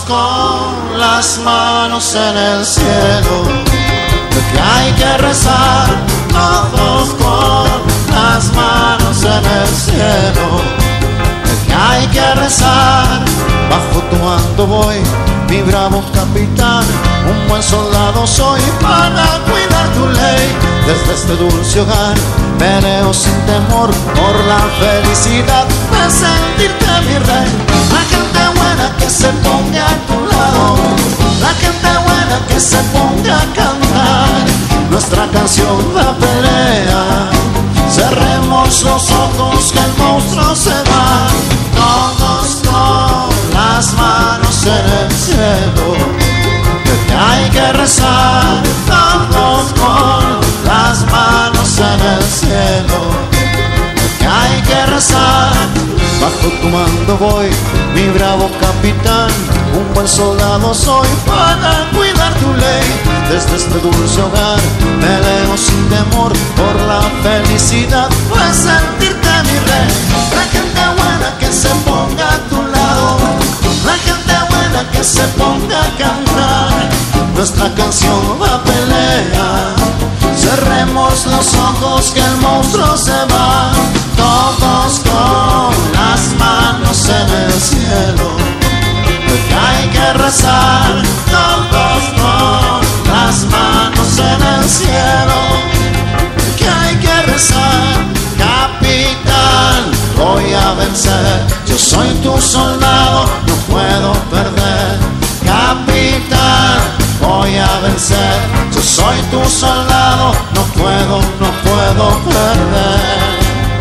con las manos en el cielo, que hay que rezar, todos con las manos en el cielo, que hay que rezar. Bajo tu mando voy, mi bravo capitán, un buen soldado soy para cuidar tu ley. Desde este dulce hogar peleo sin temor por la felicidad de sentirte mi rey. La gente buena que se ponga a tu lado, la gente buena que se ponga a cantar nuestra canción la pelea. Cerremos los ojos que el monstruo se va, todos con las manos en el cielo, que hay que rezar, todos con las manos en el cielo, que hay que rezar. Bajo tu mando voy, mi bravo capitán, un buen soldado soy para cuidar tu ley. Desde este dulce hogar peleo sin temor por la felicidad de sentirte mi rey. La gente buena que se ponga a tu lado, la gente buena que se ponga a cantar nuestra canción va a pelear. Cerremos los ojos que el monstruo se va, todos con las manos en el cielo, que hay que rezar, todos con las manos en el cielo, que hay que rezar. Capitán, voy a vencer, yo soy tu soldado, no puedo perder. Capitán, voy a vencer, yo soy tu soldado, no puedo perder.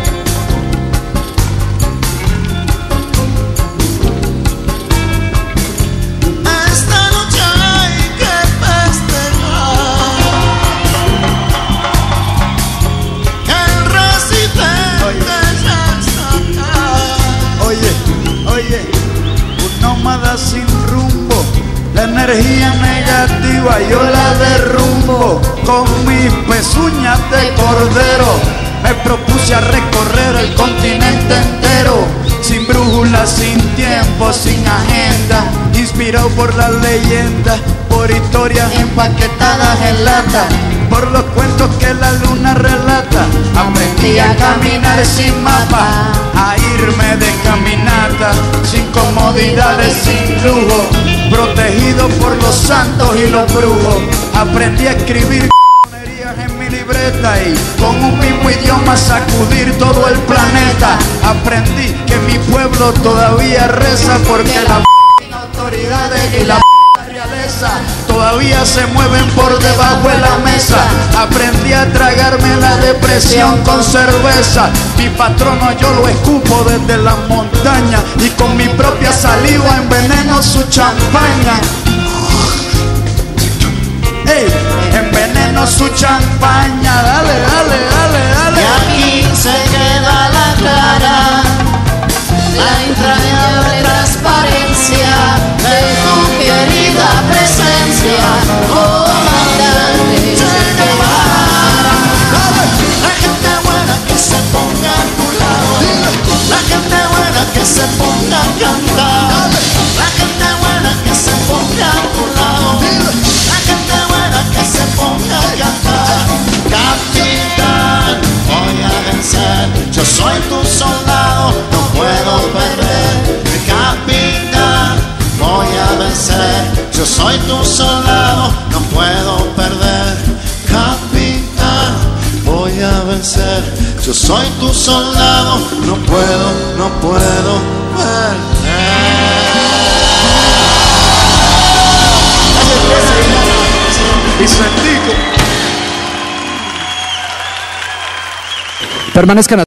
Esta noche hay que festejar, el residente ya está acá. Oye, un nómada sin rumbo, la energía negativa yo la derrumbo. Con mis pezuñas de cordero me propuse a recorrer el continente entero, sin brújula, sin tiempo, sin agenda, inspirado por la leyenda, por historias empaquetadas en lata, por los cuentos que la luna relata. Aprendí a caminar sin mapa, a irme de caminata, sin comodidades, sin lujo, protegido por los santos y los brujos. Aprendí a escribir en mi libreta y con un mismo idioma sacudir todo el planeta. Aprendí que mi pueblo todavía reza porque las autoridades y la realeza todavía se mueven por debajo de la mesa. Aprendí a tragarme la depresión con cerveza. Mi patrono yo lo escupo desde la montaña y con mi propia saliva enveneno su champaña. Ey, enveneno su champaña, dale. Y aquí se queda la clara, la entrañable transparencia de tu querida presencia, comandante Che Guevara. La gente buena que se ponga a tu lado, la gente buena que se ponga a cantar, la gente buena que se ponga a tu lado, la gente buena que se ponga a cantar. Capitán, voy a vencer, yo soy tu soldado, no puedo perder. Capitán, voy a vencer, yo soy tu soldado, no puedo perder. Capitán, voy a vencer, yo soy tu soldado, no puedo perder. Vicentico. Permanezcan